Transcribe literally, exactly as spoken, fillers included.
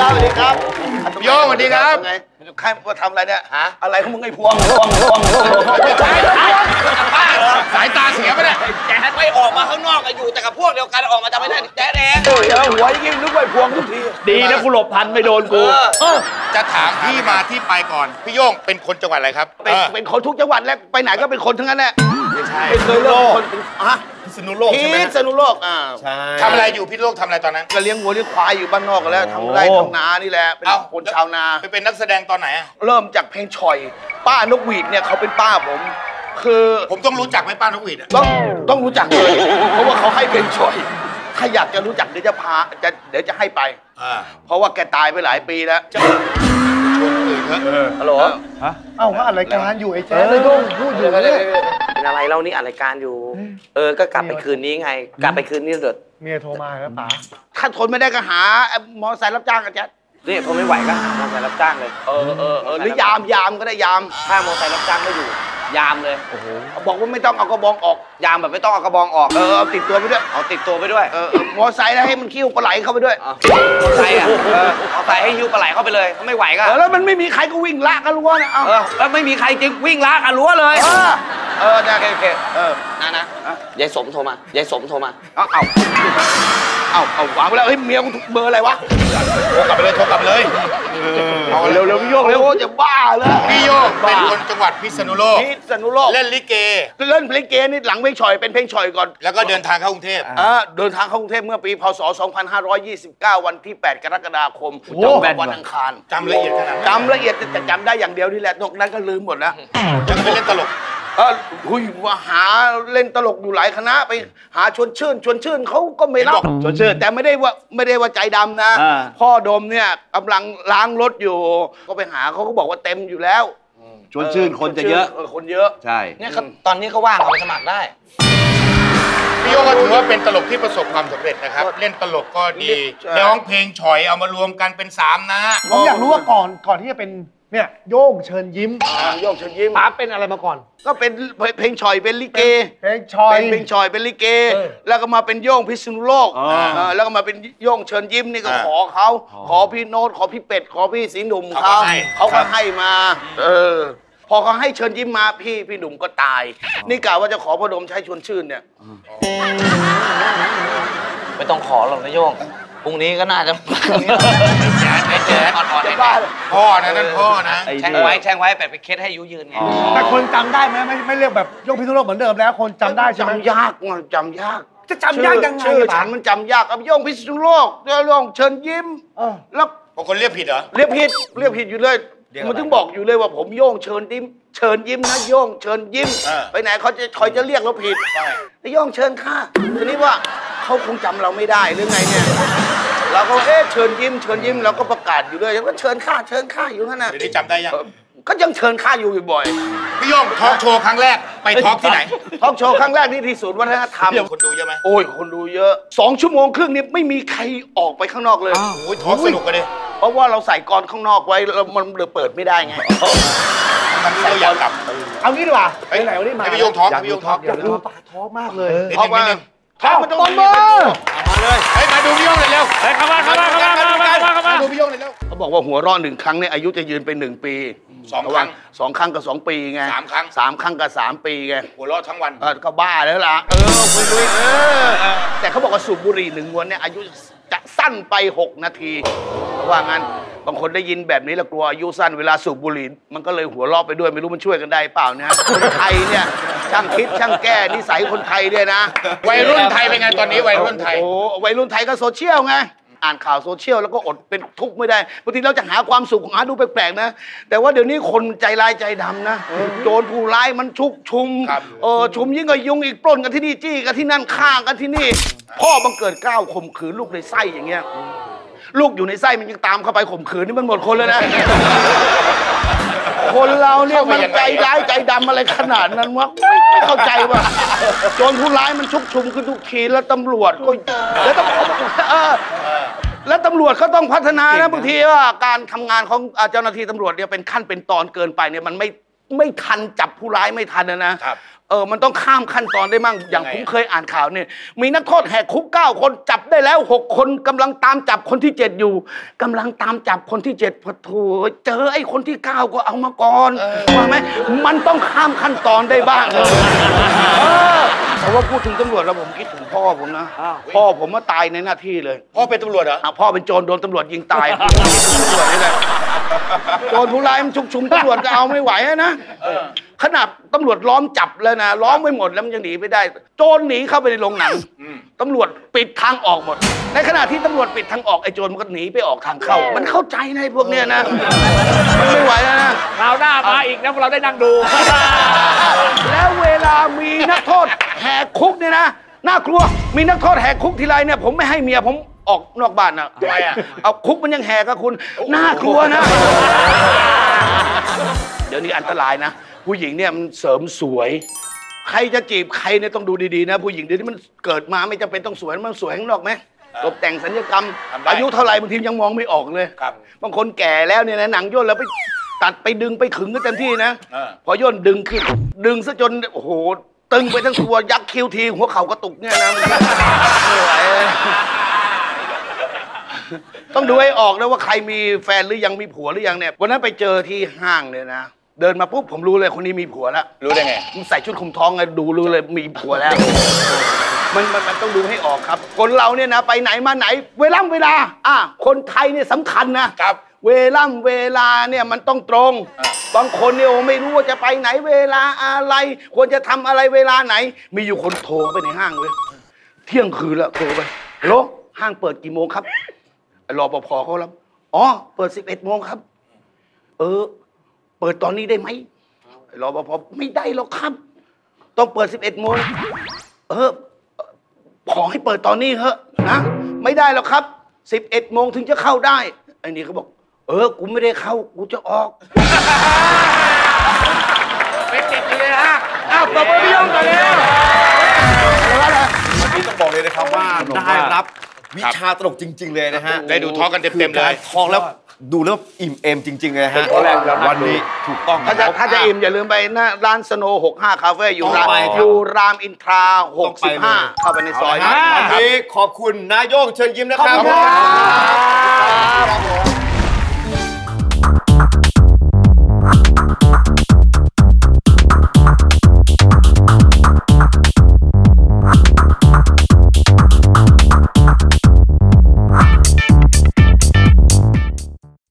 สวัสดีครับโยงสวัสดีครับไงใครมาทำอะไรเนี่ยฮะอะไรของมึงไอ้พวงพวงพวงพวงสายตาเสียไปเลยแจ๊ดไม่ออกมาข้างนอกอยู่แต่กับพวกเดียวกันออกมาจะไม่ได้แจ๊ดเองโอ้ยหัวยิ่งนึกว่าพวงทุกทีดีนะกูหลบทันไม่โดนกูจะถามที่มาที่ไปก่อนพี่โย่งเป็นคนจังหวัดอะไรครับเป็นเป็นคนทุกจังหวัดแล้วไปไหนก็เป็นคนทั้งนั้นแหละไม่ใช่เคยเลิกคนฮะพิษณุโลกใช่ไหมพิษณุโลกอ่าใช่ทำอะไรอยู่พิษณุโลกทำอะไรตอนนั้นก็เลี้ยงวัวเลี้ยงควายอยู่บ้านนอกกันแล้วทำไร่ทำนานี่แหละเป็นคนชาวนาไปเป็นนักแสดงตอนไหนเริ่มจากเพลงฉ่อยป้านกหวีดเนี่ยเขาเป็นป้าผมคือผมต้องรู้จักไหมป้านกหวีดต้องต้องรู้จักเลยเพราะว่าเขาให้เพลงฉ่อยถ้าอยากจะรู้จักเดี๋ยวจะพาจะเดี๋ยวจะให้ไปเพราะว่าแกตายไปหลายปีแล้วฮัลโหลฮะเอ้าว่าอะไรการอยู่ไอ้แจ๊ดเลยโยงพูดอยู่เนี่ยเป็นอะไรเล่านี่อะไรการอยู่เออก็กลับไปคืนนี้ไงกลับไปคืนนี้เถิดเมียโทรมาแล้วป๋าถ้าทนไม่ได้ก็หามอเตอร์ไซค์รับจ้างกันแจ๊ดนี่ทนไม่ไหวก็หามอเตอร์ไซค์รับจ้างเลยเออเออเออหรือยามยามก็ได้ยามถ้ามอเตอร์ไซค์รับจ้างไม่อยู่ยามเลยโอ้โหบอกว่าไม่ต้องเอากระบองออกยามแบบไม่ต้องเอากระบองออกเออเอาติดตัวไปด้วยเอาติดตัวไปด้วยเออมอไซค์แล้วให้มันคิ้วปลาไหลเข้าไปด้วยมอไซค์อ่ะเออมอไซค์ให้คิ้วปลาไหลเข้าไปเลยถ้าไม่ไหวก็แล้วมันไม่มีใครก็วิ่งลากกันรั้วนะเออแล้วไม่มีใครจริงวิ่งลากกันรั้วเลยเออเออได้โอเคเออนะนะยายสมโทรมายายสมโทรมาเอาเอาเอาเอาวางไปแล้วเฮ้ยเมียมึงเบอร์อะไรวะโทรกลับไปเลยโทรกลับไปเลยเอาเร็วเร็วพี่โยกเร็วจะบ้าเลยพี่โยกเป็นคนจังหวัดพิษณุโลกพิษณุโลกเล่นลิเกเล่นลิเกนี่หลังเพลงฉ่อยเป็นเพลงฉ่อยก่อนแล้วก็เดินทางเข้ากรุงเทพอ่าเดินทางเข้ากรุงเทพเมื่อปีพ.ศ. สองพันห้าร้อยยี่สิบเก้าวันที่แปดกรกฎาคมจำวันอังคารจำละเอียดขนาดจำละเอียดแต่จำได้อย่างเดียวนี่แหละนอกนั้นก็ลืมหมดแล้วจะไปเล่นตลกเออหุยว่าหาเล่นตลกอยู่หลายคณะไปหาชวนชื่นชวนชื่นเขาก็ไม่รับชวนชื่นแต่ไม่ได้ว่าไม่ได้ว่าใจดำนะพ่อดมเนี่ยกำลังล้างรถอยู่ก็ไปหาเขาก็บอกว่าเต็มอยู่แล้วชวนชื่นคนจะเยอะคนเยอะใช่เนี่ยตอนนี้เขาว่างเอาไปสมัครได้พี่โยก็ถือว่าเป็นตลกที่ประสบความสำเร็จนะครับเล่นตลกก็ดีร้องเพลงฉ่อยเอามารวมกันเป็นสามนะผมอยากรู้ว่าก่อนก่อนที่จะเป็นเนี่ยโย่งเชิญยิ้มโย่งเชิญยิ้มป๋าเป็นอะไรมาก่อนก็เป็นเพลงฉ่อยเป็นลิเกเพลงฉ่อยเป็นเพลงฉ่อยเป็นลิเกแล้วก็มาเป็นโย่งพิษณุโลกแล้วก็มาเป็นโย่งเชิญยิ้มนี่ก็ขอเขาขอพี่โน้ตขอพี่เป็ดขอพี่สีหนุ่มเขาเขาก็ให้มาเออพอเขาให้เชิญยิ้มมาพี่พี่หนุ่มก็ตายนี่กะว่าจะขอพระดมใช้ชวนชื่นเนี่ยไม่ต้องขอหรอกนะโย่งพรุ่งนี้ก็น่าจะแจ๊ดแจ๊ดอ่อนๆให้พ่อนะนั่นพ่อนะแช่งไว้แช่งไว้แบบไปเคสให้ยุยืนไงแต่คนจำได้ไหมไม่ไม่เรียกแบบโย่งพิษณุโลกเหมือนเดิมแล้วคนจำได้ใช่ไหมจำยากจำยากจะจำยากยังไงชื่อฉันมันจำยากกับโย่งพิษณุโลกโย่งเชิญยิ้มแล้วบางคนเรียกผิดเหรอเรียกผิดเรียกผิดอยู่เลยมันถึงบอกอยู่เลยว่าผมโย่งเชิญยิ้มเชิญยิ้มนะโย่งเชิญยิ้มไปไหนเขาจะคอยจะเรียกเราผิดแต่โย่งเชิญค่ะทีนี้ว่าเขาคงจำเราไม่ได้หรือไงเนี่ยเราก็เอ๊ะเชิญยิ้มเชิญยิ้มเราก็ประกาศอยู่ด้วยก็เชิญข้าเชิญข้าอยู่นั่นน่ะเดี๋ยวนี้จำได้ยังก็ยังเชิญข้าอยู่บ่อยๆพี่โย่งทอล์กโชว์ครั้งแรกไปทอล์กที่ไหนทอล์กโชว์ครั้งแรกนี่ที่ศูนย์วัฒนธรรมคนดูเยอะไหมโอ้ยคนดูเยอะสองชั่วโมงครึ่งนี่ไม่มีใครออกไปข้างนอกเลยโอ้ยทอล์กสนุกกันดิเพราะว่าเราใส่กรข้างนอกไว้แล้วมันเลยเปิดไม่ได้ไงมันเราอยากกลับเอางี้ดีกว่าไปไหนวันนี้มาพี่โย่งทอล์กพี่โย่งทอล์กอยากดูป่าทอล์กมากเลยทอล์กมาทอล์กมาตรงนี้มาเลยเฮ้ยมาดูพี่โย่งเลยเร็วเฮ้ยเข้ามาเข้ามาเข้ามาเข้ามาเข้ามาดูพี่โย่งเลยเร็วเขาบอกว่าหัวเราะหนึ่งครั้งเนี่ยอายุจะยืนไปหนึ่งปีสองครั้งสองครั้งกับสองปีไงสามครั้งสามครั้งกับสามปีไงหัวเราะทั้งวันเออก็บ้าแล้วล่ะเออคุยคุยเออแต่เขาบอกว่าสูบบุหรี่หนึ่งมวนเนี่ยอายุจะสั้นไปหกนาทีว่างั้นบางคนได้ยินแบบนี้แล้วกลัวอายุสั้นเวลาสูบบุหรี่มันก็เลยหัวเราะไปด้วยไม่รู้มันช่วยกันได้เปล่าเนี่ยคนไทยเนี่ยช่างคิดช่างแก้นิสัยคนไทยด้วยนะวัยรุ่นไทยเป็นไงตอนนี้วัยรุ่นไทยโอ้วัยรุ่นไทยก็โซเชียลไงอ่านข่าวโซเชียลแล้วก็อดเป็นทุกข์ไม่ได้บางทีเราจะหาความสุขหาดูแปลกๆนะแต่ว่าเดี๋ยวนี้คนใจร้ายใจดำนะโจรผู้ร้ายมันชุกชุมเออชุมยิ่งกว่ายุงอีกปล้นกันที่นี่จี้กันที่นั่นฆ่ากันที่นี่พ่อบังเกิดเกล้าข่มขืนลูกในไส้อย่างเงี้ยลูกอยู่ในไส้มันยังตามเข้าไปข่มขืนนี่มันหมดคนเลยนะคนเราเนี่ยมันใจร้ายใจดำอะไรขนาดนั้นวะไม่เข้าใจว่าโจรผู้ร้ายมันชุกชุมขึ้นทุกทีแล้วตำรวจก็แล้วต้องแล้วตำรวจเขาต้องพัฒนานะบางทีว่าการทำงานของเจ้าหน้าที่ตำรวจเนี่ยเป็นขั้นเป็นตอนเกินไปเนี่ยมันไม่ไม่ทันจับผู้ร้ายไม่ทันนะครับเออมันต้องข้ามขั้นตอนได้มั่งอย่างผมเคยอ่านข่าวเนี่ยมีนักโทษแหกคุกเก้าคนจับได้แล้วหกคนกำลังตามจับคนที่เจ็ดอยู่กำลังตามจับคนที่เจ็ดพอโถเจอไอ้คนที่เก้าก็เอามาก่อนว่าไหมมันต้องข้ามขั้นตอนได้บ้างเลยแต่ว่าพูดถึงตำรวจแล้วผมคิดถึงพ่อผมนะพ่อผมมาตายในหน้าที่เลยพ่อเป็นตำรวจเหรอพ่อเป็นโจรโดนตำรวจยิงตายตำรวจนี่แหละโจรผู้ร้ายมันชุกชุมตำรวจก็เอาไม่ไหวนะขนาดตำรวจล้อมจับแล้วนะล้อมไม่หมดแล้วมันยังหนีไม่ได้โจรหนีเข้าไปในโรงหนังตำรวจปิดทางออกหมดในขณะที่ตำรวจปิดทางออกไอ้โจรมันก็หนีไปออกทางเข้ามันเข้าใจในพวกเนี้ยนะมันไม่ไหวแล้วนะคราวหน้ามาอีกนะพวกเราได้นั่งดูแล้วเวลามีนักโทษแหกคุกเนี่ยนะน่ากลัวมีนักโทษแหกคุกทีไรเนี่ยผมไม่ให้เมียผมออกนอกบ้านนะทำไมอ่ะเอาคุกมันยังแหกกับคุณน่ากลัวนะเดี๋ยวนี้อันตรายนะผู้หญิงเนี่ยมันเสริมสวยใครจะจีบใครเนี่ยต้องดูดีๆนะผู้หญิงเดี๋ยวนี้มันเกิดมาไม่จำเป็นต้องสวยมันสวยข้างนอกไหมตกแต่งศัลยกรรมอายุเท่าไหร่บางทียังมองไม่ออกเลยบางคนแก่แล้วเนี่ยนะหนังย่นแล้วไปตัดไปดึงไปขึงก็เต็มที่นะพอย่นดึงขึ้นดึงซะจนโอ้โหตึงไปทั้งตัวยักคิ้วทีหัวเข่ากระตุกเนี่ยนะไม่ไหวต้องดูให้ออกนะว่าใครมีแฟนหรือยังมีผัวหรือยังเนี่ยวันนั้นไปเจอที่ห้างเนี่ยนะเดินมาปุ๊บผมรู้เลยคนนี้มีผัวแล้วรู้ได้ไงมันใส่ชุดคลุมท้องไงดูรู้เลยมีผัวแล้วมันมันมันต้องดูให้ออกครับคนเราเนี่ยนะไปไหนมาไหนเวลาเวลาอ่ะคนไทยเนี่ยสำคัญนะครับเวลาเวลาเนี่ยมันต้องตรงบางคนเนี่ยไม่รู้ว่าจะไปไหนเวลาอะไรควรจะทำอะไรเวลาไหนมีอยู่คนโทรไปในห้างเลยเที่ยงคืนแล้วโทรไปฮัลโหลห้างเปิดกี่โมงครับรปภเขารับอ๋อเปิดสิบเอ็ดโมงครับเออเปิดตอนนี้ได้ไหมรปภไม่ได้หรอกครับต้องเปิดสิบเอ็ดโมงเออขอให้เปิดตอนนี้เถอะนะไม่ได้หรอกครับสิบเอ็ดโมงถึงจะเข้าได้ไอ้นี่เขาบอกเออกูไม่ได้เข้ากูจะออกเป็นเจ็บเลยฮะอ้าวตบมือพี่ยงกันเลยวันนี้ต้องบอกเลยนะครับว่าได้รับวิชาตลกจริงๆเลยนะฮะได้ดูทอล์กกันเต็มๆเลยทอล์กแล้วดูแล้วอิ่มเอมจริงๆเลยฮะวันนี้ถูกต้องถ้าจะถ้าจะอิ่มอย่าลืมไปนะร้านสโนว์หกห้าคาเฟ่อยู่รามอยู่รามอินทราหกสิบห้าเข้าไปในซอยวันนี้ขอบคุณนายโยงเชิญยิ้มนะครับ